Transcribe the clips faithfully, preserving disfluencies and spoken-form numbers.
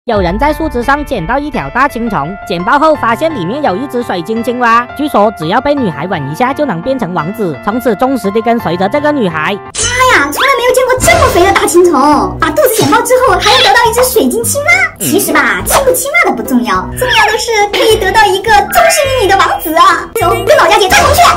有人在树枝上捡到一条大青虫，捡到后发现里面有一只水晶青蛙，据说只要被女孩吻一下就能变成王子，从此忠实地跟随着这个女孩。 妈呀，从来没有见过这么肥的大青虫！把肚子捡爆之后，还要得到一只水晶青蛙。其实吧，青不青蛙的不重要，重要的是可以得到一个忠实于你的王子啊！走，跟老家姐抓虫去。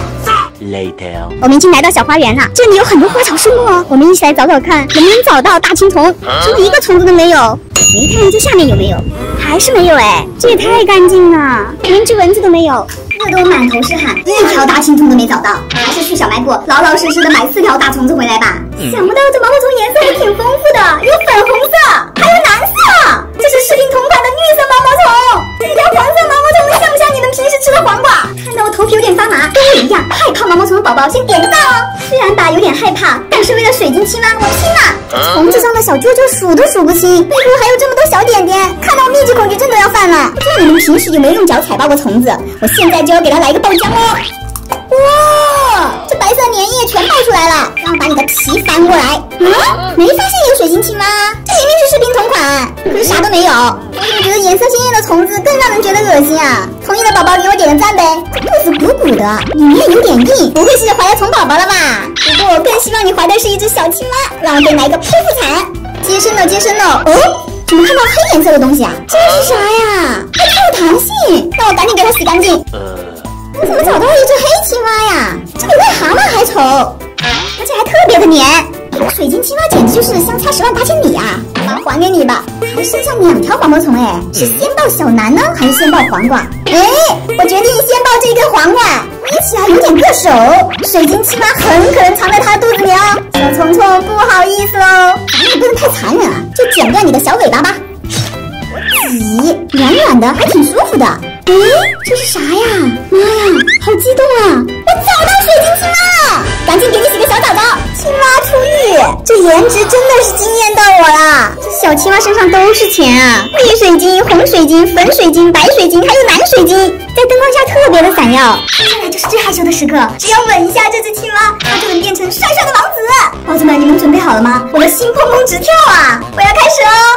Later， 我们已经来到小花园了，这里有很多花草树木哦，我们一起来找找看，能不能找到大青虫？是不是一个虫子都没有？你看这下面有没有？还是没有哎，这也太干净了，连只蚊子都没有。热得我满头是汗，一条大青虫都没找到，还是去小卖部老老实实的买四条大虫子回来吧。嗯、想不到这毛毛虫颜色还挺丰富的，有粉红色，还有蓝色，这是视频同款的绿色毛毛虫。这条黄色毛毛虫像不像你们平时吃的黄瓜？看到我头皮有点发麻，跟我一样害怕毛毛虫的宝宝先点个赞哦。虽然吧有点害怕，但是为了水晶青蛙，我拼了！虫子上的小揪揪数都数不清，背后还有这么多小点点，看到密集恐惧症都要犯了。不知道你们平时有没有用脚踩爆过虫子？我现在就要给它来一个爆浆哦！哇，这白色粘液全爆出来了，然后把你的皮翻过来。嗯，没发现有水晶青蛙，这明明是视频同款，可是啥都没有。我怎么觉得颜色鲜艳的虫子更让人觉得恶心啊？同意的宝宝给我点个赞呗。这肚子鼓鼓的，里面有点硬，不会是怀了虫宝宝了吧？不过我更希望你怀的是一只小青蛙，让我给你来个剖腹产。接生了，接生了。哦，怎么看到黑颜色的东西啊？这是啥呀？它超有弹性，那我赶紧给它洗干净。呃。我怎么找到一只黑青蛙呀？这比癞蛤蟆还丑，而且还特别的黏。水晶青蛙简直就是相差十万八千里啊！妈，还给你吧。还剩下两条毛毛虫哎，是先抱小南呢，还是先抱黄瓜？哎，我决定先抱这根黄瓜，捏起来有点硌手。水晶青蛙很可能藏在它肚子里哦。小虫虫，不好意思喽，咱们也不能太残忍啊，就剪断你的小尾巴吧。挤，软软的，还挺舒服的。诶，这是啥呀？妈呀，好激动啊！我找到水晶青蛙了，赶紧给你洗个小澡澡。青蛙出浴，这颜值真的是惊艳到我了。这小青蛙身上都是钱啊，绿水晶、红水晶、粉水晶、白水晶，还有蓝水晶，在灯光下特别的闪耀。接下来就是最害羞的时刻，只要吻一下这只青蛙，它就能变成帅帅的王子。宝子们，你们准备好了吗？我的心砰砰直跳啊！我要开始哦。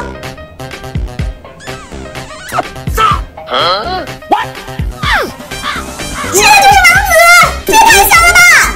啊 What? 现在就是王子，这也太香了吧！